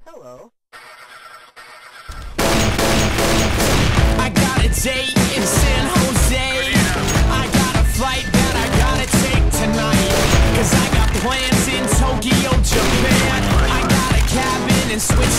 Hello. I got a date in San Jose. I got a flight that I gotta take tonight. Cause I got plans in Tokyo, Japan. I got a cabin in Switzerland.